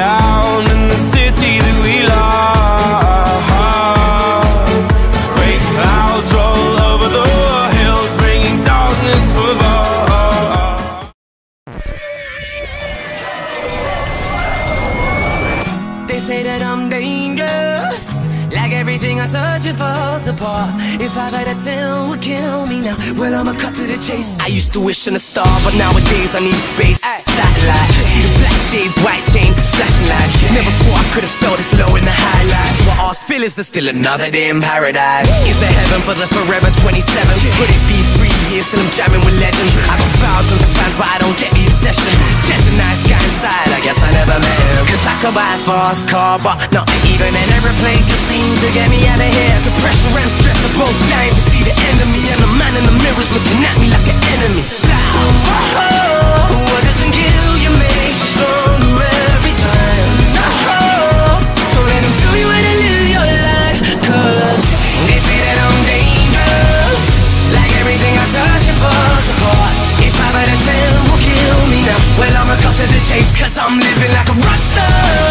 down in the city that we love. Great clouds roll over the hills, bringing darkness for love. They say that I'm dangerous, like everything I touch it falls apart. If I had a 10 would kill me now, well I'ma cut to the chase. I used to wish on a star, but nowadays I need space. Satellite, see the black shades, white chain, flashing lights. Never thought I could've felt this low in the highlights. So I asked Phil, is there still another day in paradise? Is there heaven for the forever 27? Could it be 3 years till I'm jamming with legends? I got thousands of fans, but I don't get the obsession. There's a nice guy inside, I guess I never met him. Cause I could buy a fast car, but not even an aeroplane could seem to get me out of here. Cause pressure and stress are both dying to see the enemy, and the man in the mirror's looking at me like an enemy. What doesn't kill you makes you stronger every time. Don't let them tell you how to live your life, cause they say that I'm dangerous, like everything I touch it falls apart. If 5 out of 10 will kill me now, well I'ma cut to the chase, cause I'm living like a rock star.